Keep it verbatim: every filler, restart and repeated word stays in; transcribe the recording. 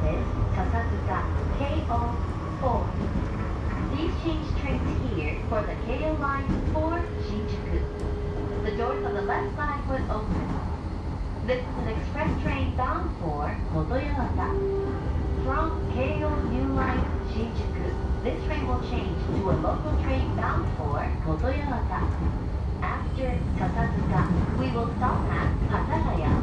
is Sasazuka K O four. Please change trains here for the Keio Line for Shinjuku. The doors on the left side will open. This is an express train bound for Motoyamata. From Keio New Line Shinjuku, this train will change to a local train bound for Motoyamata. After Sasazuka, we will stop at Hatagaya.